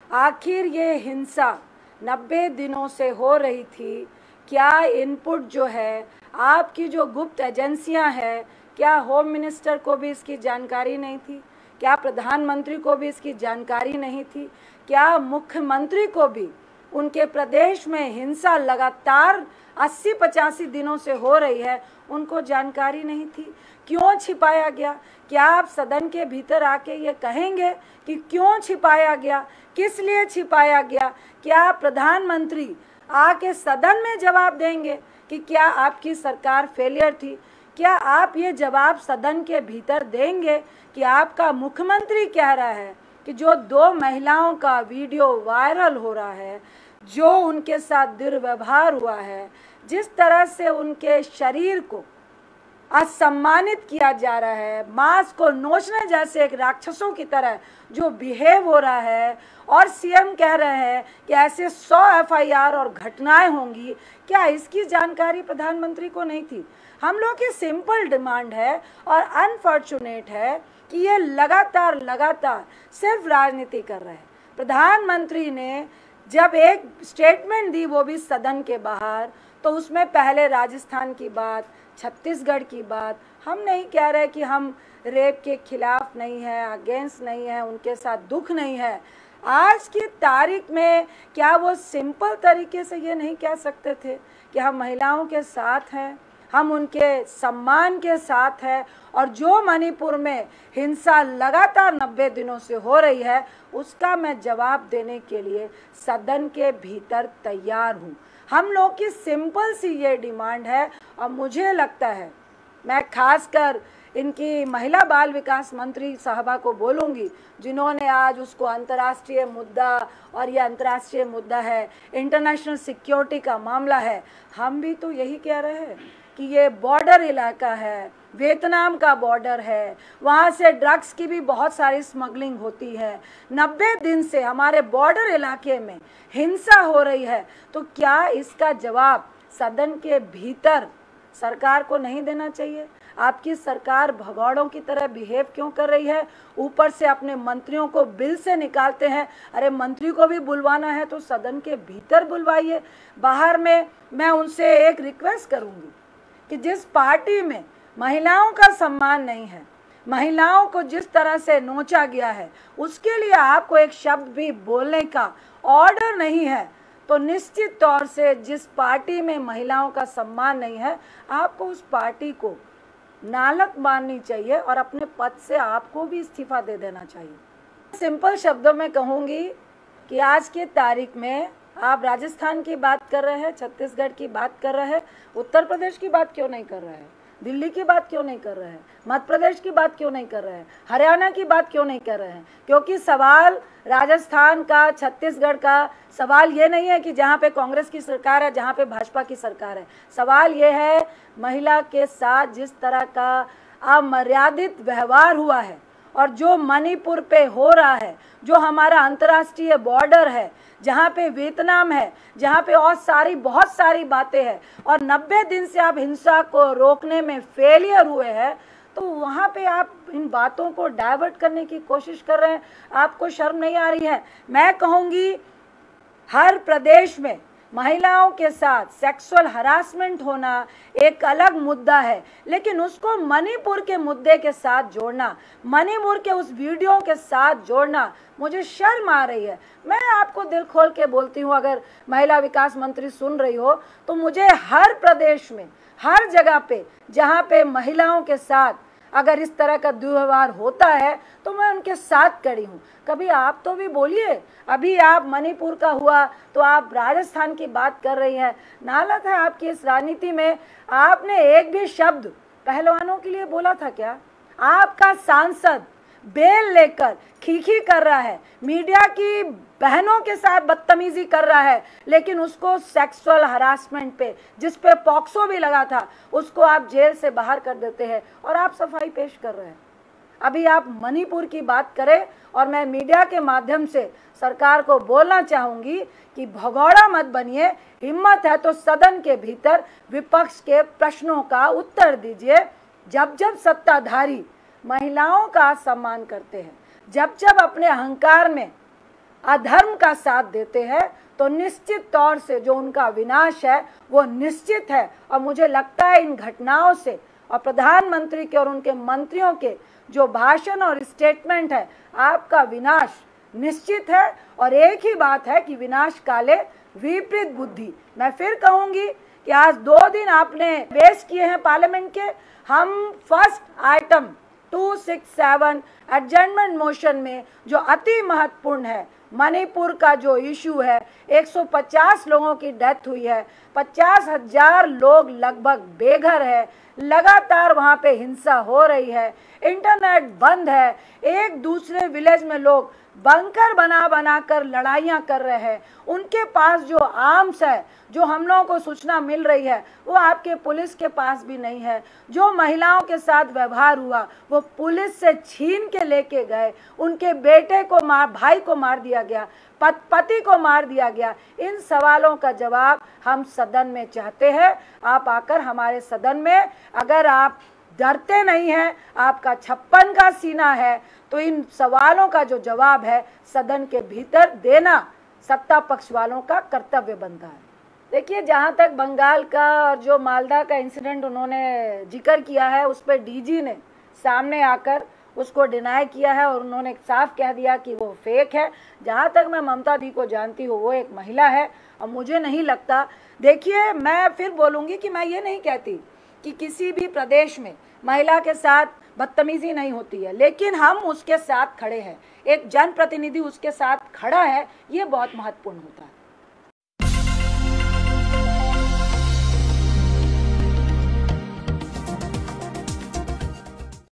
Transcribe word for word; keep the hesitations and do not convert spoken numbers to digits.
आखिर ये हिंसा नब्बे दिनों से हो रही थी, क्या इनपुट जो है आपकी जो गुप्त एजेंसियां हैं, क्या होम मिनिस्टर को भी इसकी जानकारी नहीं थी? क्या प्रधानमंत्री को भी इसकी जानकारी नहीं थी? क्या मुख्यमंत्री को भी उनके प्रदेश में हिंसा लगातार अस्सी पचासी दिनों से हो रही है, उनको जानकारी नहीं थी? क्यों छिपाया गया? क्या आप सदन के भीतर आके ये कहेंगे कि क्यों छिपाया गया, किस लिए छिपाया गया? क्या प्रधानमंत्री आके सदन में जवाब देंगे कि क्या आपकी सरकार फेलियर थी? क्या आप ये जवाब सदन के भीतर देंगे कि आपका मुख्यमंत्री कह रहा है कि जो दो महिलाओं का वीडियो वायरल हो रहा है, जो उनके साथ दुर्व्यवहार हुआ है, जिस तरह से उनके शरीर को असम्मानित किया जा रहा है, मांस को नोचने जैसे एक राक्षसों की तरह जो बिहेव हो रहा है, और सीएम कह रहे हैं कि ऐसे सौ एफआईआर और घटनाएं होंगी, क्या इसकी जानकारी प्रधानमंत्री को नहीं थी? हम लोग की सिंपल डिमांड है और अनफॉर्चुनेट है कि ये लगातार लगातार सिर्फ राजनीति कर रहे हैं। प्रधानमंत्री ने जब एक स्टेटमेंट दी, वो भी सदन के बाहर, तो उसमें पहले राजस्थान की बात, छत्तीसगढ़ की बात, हम नहीं कह रहे कि हम रेप के खिलाफ नहीं है, अगेंस्ट नहीं है, उनके साथ दुख नहीं है। आज की तारीख में क्या वो सिंपल तरीके से ये नहीं कह सकते थे कि हम महिलाओं के साथ हैं, हम उनके सम्मान के साथ हैं, और जो मणिपुर में हिंसा लगातार नब्बे दिनों से हो रही है, उसका मैं जवाब देने के लिए सदन के भीतर तैयार हूँ। हम लोग की सिंपल सी ये डिमांड है, और मुझे लगता है मैं खासकर इनकी महिला बाल विकास मंत्री साहबा को बोलूँगी, जिन्होंने आज उसको अंतर्राष्ट्रीय मुद्दा, और ये अंतर्राष्ट्रीय मुद्दा है, इंटरनेशनल सिक्योरिटी का मामला है। हम भी तो यही कह रहे हैं कि ये बॉर्डर इलाका है, वियतनाम का बॉर्डर है, वहाँ से ड्रग्स की भी बहुत सारी स्मगलिंग होती है। नब्बे दिन से हमारे बॉर्डर इलाके में हिंसा हो रही है, तो क्या इसका जवाब सदन के भीतर सरकार को नहीं देना चाहिए? आपकी सरकार भगौड़ों की तरह बिहेव क्यों कर रही है? ऊपर से अपने मंत्रियों को बिल से निकालते हैं। अरे मंत्री को भी बुलवाना है तो सदन के भीतर बुलवाइए। बाहर में मैं उनसे एक रिक्वेस्ट करूँगी कि जिस पार्टी में महिलाओं का सम्मान नहीं है, महिलाओं को जिस तरह से नोचा गया है, उसके लिए आपको एक शब्द भी बोलने का ऑर्डर नहीं है, तो निश्चित तौर से जिस पार्टी में महिलाओं का सम्मान नहीं है, आपको उस पार्टी को नालक माननी चाहिए और अपने पद से आपको भी इस्तीफा दे देना चाहिए। सिंपल शब्दों में कहूँगी कि आज की तारीख में आप राजस्थान की बात कर रहे हैं, छत्तीसगढ़ की बात कर रहे हैं, उत्तर प्रदेश की बात क्यों नहीं कर रहे हैं? दिल्ली की बात क्यों नहीं कर रहे हैं? मध्य प्रदेश की बात क्यों नहीं कर रहे हैं? हरियाणा की बात क्यों नहीं कर रहे हैं? क्योंकि सवाल राजस्थान का, छत्तीसगढ़ का सवाल ये नहीं है कि जहाँ पे कांग्रेस की सरकार है, जहाँ पे भाजपा की सरकार है। सवाल ये है महिला के साथ जिस तरह का अमर्यादित व्यवहार हुआ है, और जो मणिपुर पे हो रहा है, जो हमारा अंतर्राष्ट्रीय बॉर्डर है, जहाँ पे वियतनाम है, जहाँ पे और सारी बहुत सारी बातें हैं, और नब्बे दिन से आप हिंसा को रोकने में फेलियर हुए हैं, तो वहाँ पे आप इन बातों को डाइवर्ट करने की कोशिश कर रहे हैं। आपको शर्म नहीं आ रही है? मैं कहूँगी हर प्रदेश में महिलाओं के साथ सेक्सुअल हरासमेंट होना एक अलग मुद्दा है, लेकिन उसको मणिपुर के मुद्दे के साथ जोड़ना, मणिपुर के उस वीडियो के साथ जोड़ना, मुझे शर्म आ रही है। मैं आपको दिल खोल के बोलती हूँ, अगर महिला विकास मंत्री सुन रही हो तो मुझे हर प्रदेश में, हर जगह पे जहाँ पे महिलाओं के साथ अगर इस तरह का दुर्व्यवहार होता है तो मैं उनके साथ खड़ी हूँ। कभी आप तो भी बोलिए। अभी आप मणिपुर का हुआ तो आप राजस्थान की बात कर रही हैं। नालत है आपकी इस राजनीति में। आपने एक भी शब्द पहलवानों के लिए बोला था क्या? आपका सांसद बेल लेकर खीखी कर रहा है, मीडिया की बहनों के साथ बदतमीजी कर रहा है, लेकिन उसको सेक्सुअल हरासमेंट पे, जिस पे पॉक्सो भी लगा था, उसको आप जेल से बाहर कर देते हैं और आप सफाई पेश कर रहे हैं। अभी आप मणिपुर की बात करें, और मैं मीडिया के माध्यम से सरकार को बोलना चाहूँगी कि भगौड़ा मत बनिए। हिम्मत है तो सदन के भीतर विपक्ष के प्रश्नों का उत्तर दीजिए। जब जब सत्ताधारी महिलाओं का सम्मान करते हैं, जब जब अपने अहंकार में अधर्म का साथ देते हैं तो निश्चित तौर से जो उनका विनाश है वो निश्चित है। और मुझे लगता है इन घटनाओं से और प्रधानमंत्री के और उनके मंत्रियों के जो भाषण और स्टेटमेंट है, आपका विनाश निश्चित है। और एक ही बात है कि विनाश काले विपरीत बुद्धि। मैं फिर कहूंगी कि आज दो दिन आपने वेस्ट किए हैं पार्लियामेंट के। हम फर्स्ट आइटम दो सौ सरसठ एडजर्नमेंट मोशन में जो अति महत्वपूर्ण है, मणिपुर का जो इशू है, एक सौ पचास लोगों की डेथ हुई है, पचास हजार लोग लगभग बेघर है, लगातार वहाँ पे हिंसा हो रही है, इंटरनेट बंद है, एक दूसरे विलेज में लोग बंकर बना बना कर लड़ाइयाँ कर रहे हैं। उनके पास जो आर्म्स है, जो हम लोगों को सूचना मिल रही है, वो आपके पुलिस के पास भी नहीं है। जो महिलाओं के साथ व्यवहार हुआ वो पुलिस से छीन के लेके गए, उनके बेटे को मार, भाई को मार दिया गया, पत, पति को मार दिया गया। इन सवालों का जवाब हम सदन में चाहते हैं। आप आकर हमारे सदन में, अगर आप डरते नहीं हैं, आपका छप्पन का सीना है, तो इन सवालों का जो जवाब है सदन के भीतर देना सत्ता पक्ष वालों का कर्तव्य बनता है। देखिए, जहाँ तक बंगाल का और जो मालदा का इंसिडेंट उन्होंने जिक्र किया है, उस पर डीजी ने सामने आकर उसको डिनाई किया है और उन्होंने साफ कह दिया कि वो फेक है। जहाँ तक मैं ममता दी को जानती हूँ, वो एक महिला है और मुझे नहीं लगता। देखिए, मैं फिर बोलूँगी कि मैं ये नहीं कहती कि किसी भी प्रदेश में महिला के साथ बदतमीजी नहीं होती है, लेकिन हम उसके साथ खड़े हैं, एक जनप्रतिनिधि उसके साथ खड़ा है, ये बहुत महत्वपूर्ण होता है।